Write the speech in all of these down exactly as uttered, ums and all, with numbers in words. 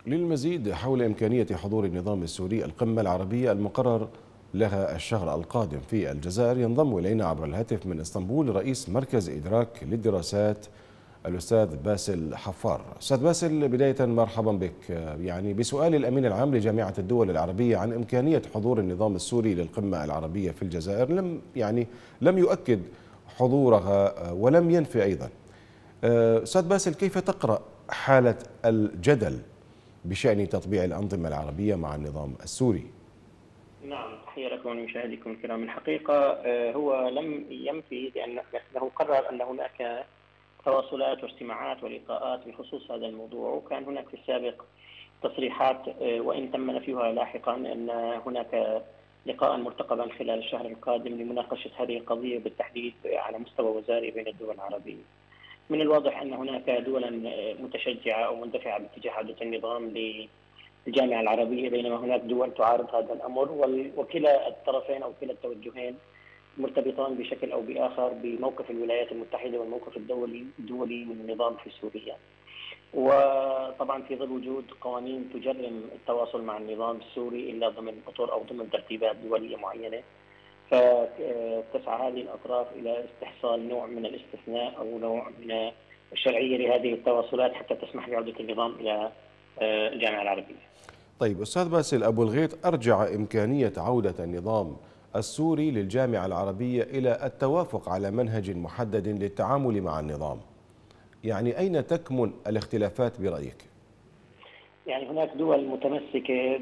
للمزيد حول إمكانية حضور النظام السوري القمة العربية المقرر لها الشهر القادم في الجزائر، ينضم إلينا عبر الهاتف من اسطنبول رئيس مركز إدراك للدراسات الأستاذ باسل حفار. أستاذ باسل، بداية مرحبا بك. يعني بسؤال الأمين العام لجامعة الدول العربية عن إمكانية حضور النظام السوري للقمة العربية في الجزائر، لم يعني لم يؤكد حضورها ولم ينفي أيضا. أستاذ باسل، كيف تقرأ حالة الجدل بشأن تطبيع الأنظمة العربية مع النظام السوري؟ نعم، تحية لكم ولمشاهديكم الكرام. الحقيقة آه، هو لم ينفي لأنه قرر أن هناك تواصلات واجتماعات ولقاءات بخصوص هذا الموضوع، وكان هناك في السابق تصريحات آه، وإن تم نفيها لاحقا أن هناك لقاء مرتقبا خلال الشهر القادم لمناقشة هذه القضية بالتحديد على مستوى وزاري بين الدول العربية. من الواضح أن هناك دولا متشجعة أو مندفعة باتجاه عودة النظام الجامعة العربية، بينما هناك دول تعارض هذا الأمر، وكلا الطرفين أو كلا التوجهين مرتبطان بشكل أو بآخر بموقف الولايات المتحدة والموقف الدولي الدولي من النظام في سوريا. وطبعا في ظل وجود قوانين تجرم التواصل مع النظام السوري إلا ضمن أطر أو ضمن ترتيبات دولية معينة، فتسعى هذه الأطراف إلى استحصال نوع من الاستثناء أو نوع من الشرعية لهذه التواصلات حتى تسمح بعودة النظام إلى الجامعة العربية. طيب أستاذ باسل، أبو الغيط أرجع إمكانية عودة النظام السوري للجامعة العربية إلى التوافق على منهج محدد للتعامل مع النظام. يعني أين تكمن الاختلافات برأيك؟ يعني هناك دول متمسكة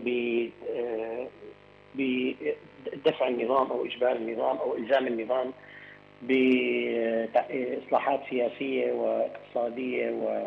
بدفع النظام أو إجبار النظام أو إلزام النظام بإصلاحات سياسية واقتصادية و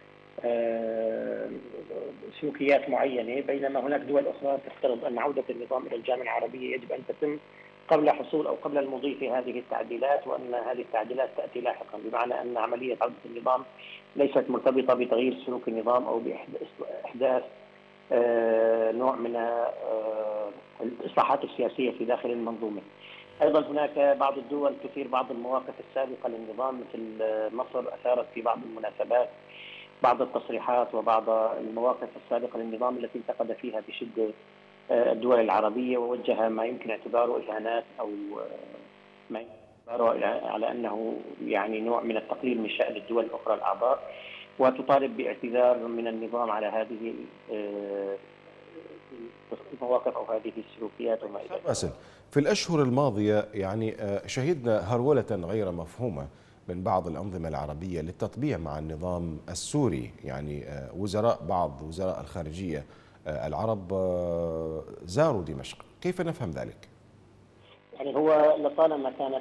سلوكيات معينة، بينما هناك دول أخرى تفترض أن عودة النظام إلى الجامعة العربية يجب أن تتم قبل حصول أو قبل المضي في هذه التعديلات، وأن هذه التعديلات تأتي لاحقا، بمعنى أن عملية عودة النظام ليست مرتبطة بتغيير سلوك النظام أو بإحداث نوع من الإصلاحات السياسية في داخل المنظومة. أيضا هناك بعض الدول تثير بعض المواقف السابقة للنظام، مثل مصر أثارت في بعض المناسبات بعض التصريحات وبعض المواقف السابقة للنظام التي انتقد فيها بشدة الدول العربية ووجه ما يمكن اعتباره إهانات أو ما يمكن اعتباره على أنه يعني نوع من التقليل من شأن الدول الأخرى الأعضاء، وتطالب باعتذار من النظام على هذه المواقف أو هذه السلوكيات وما إلى ذلك. في الأشهر الماضية يعني شهدنا هرولة غير مفهومة من بعض الأنظمة العربية للتطبيع مع النظام السوري. يعني وزراء بعض وزراء الخارجية العرب زاروا دمشق، كيف نفهم ذلك؟ يعني هو لطالما كانت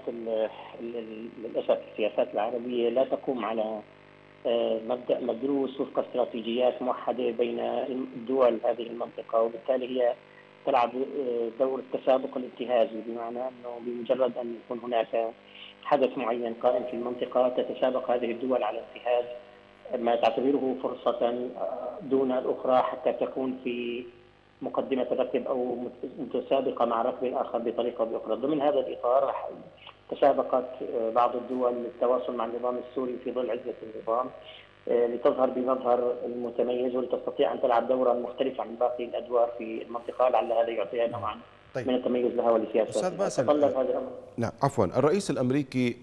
للأسف السياسات العربية لا تقوم على مبدأ مدروس وفق استراتيجيات موحدة بين الدول هذه المنطقة، وبالتالي هي تلعب دور التسابق الانتهازي، بمعنى أنه بمجرد أن يكون هناك حدث معين قائم في المنطقة تتسابق هذه الدول على انتهاز ما تعتبره فرصة دون الأخرى حتى تكون في مقدمة الركب أو متسابقة مع ركب آخر بطريقة أو بأخرى. ضمن هذا الإطار تسابقت بعض الدول للتواصل مع النظام السوري في ظل عزة النظام لتظهر بمظهر المتميز ولتستطيع أن تلعب دورا مختلفا عن باقي الأدوار في المنطقة، لعل هذا يعطيها نوعا طيب. من التميز لها ولسياستها. أستاذ باسل، نعم عفوا، الرئيس الأمريكي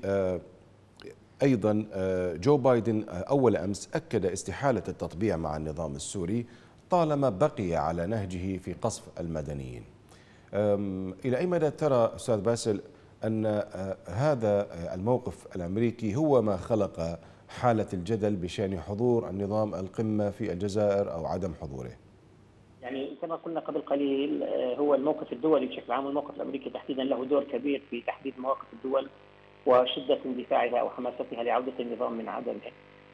أيضا جو بايدن أول أمس أكد استحالة التطبيع مع النظام السوري طالما بقي على نهجه في قصف المدنيين. إلى أي مدى ترى أستاذ باسل أن هذا الموقف الأمريكي هو ما خلق حالة الجدل بشأن حضور النظام القمة في الجزائر أو عدم حضوره؟ يعني كما قلنا قبل قليل، هو الموقف الدولي بشكل عام والموقف الأمريكي تحديدا له دور كبير في تحديد مواقف الدول وشدة اندفاعها أو حماستها لعودة النظام من عدمه.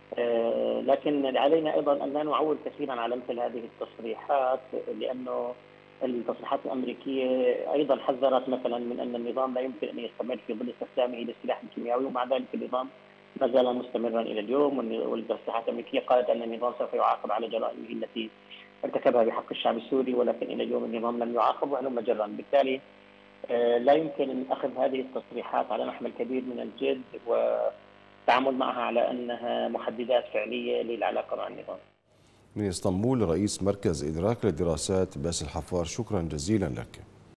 لكن علينا أيضا أن لا نعول كثيرا على مثل هذه التصريحات، لأنه التصريحات الأمريكية أيضا حذرت مثلا من أن النظام لا يمكن أن يستمر في ظل استخدامه للسلاح الكيميائي، ومع ذلك النظام ما زال مستمرا إلى اليوم، والتصريحات الأمريكية قالت أن النظام سوف يعاقب على جرائمه التي ارتكبها بحق الشعب السوري، ولكن إلى اليوم النظام لم يعاقب وهلم جرا. بالتالي لا يمكن أخذ هذه التصريحات على محمل كبير من الجد والتعامل معها على أنها محددات فعلية للعلاقة مع النظام. من اسطنبول رئيس مركز إدراك للدراسات باسل حفار، شكرا جزيلا لك.